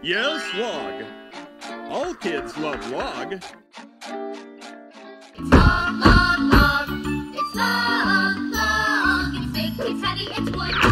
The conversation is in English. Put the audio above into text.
Yes, log. All kids love log. It's log, log, log. It's log, log. It's big, it's heavy, it's wood.